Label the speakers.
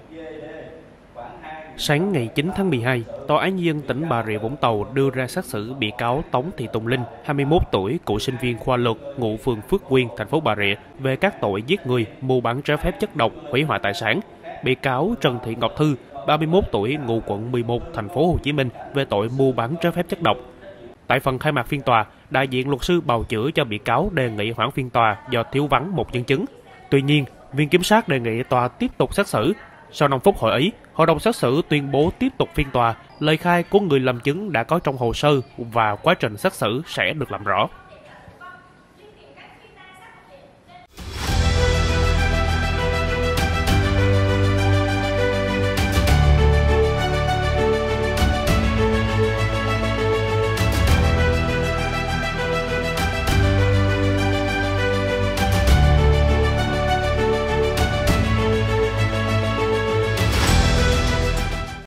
Speaker 1: Sáng ngày 9 tháng 12, Tòa án Nhân dân tỉnh Bà Rịa Vũng Tàu đưa ra xét xử bị cáo Tống Thị Tùng Linh, 21 tuổi, cựu sinh viên khoa luật, ngụ phường Phước Nguyên, thành phố Bà Rịa, về các tội giết người, mua bán trái phép chất độc, hủy hoại tài sản. Bị cáo Trần Thị Ngọc Thư, 31 tuổi, ngụ quận 11, thành phố Hồ Chí Minh, về tội mua bán trái phép chất độc. Tại phần khai mạc phiên tòa, đại diện luật sư bào chữa cho bị cáo đề nghị hoãn phiên tòa do thiếu vắng một nhân chứng. Tuy nhiên, viện kiểm sát đề nghị tòa tiếp tục xét xử. Sau 5 phút hội ý, hội đồng xét xử tuyên bố tiếp tục phiên tòa. Lời khai của người làm chứng đã có trong hồ sơ và quá trình xét xử sẽ được làm rõ.